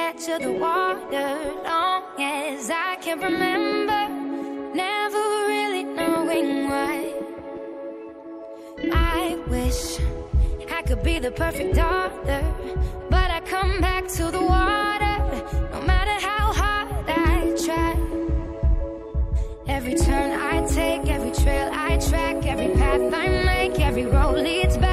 edge of the water. Long as I can remember, never really knowing why. I wish I could be the perfect daughter, but I come back to the water, no matter how hard I try. Every turn I take, every trail I track, every path I make, every road leads back.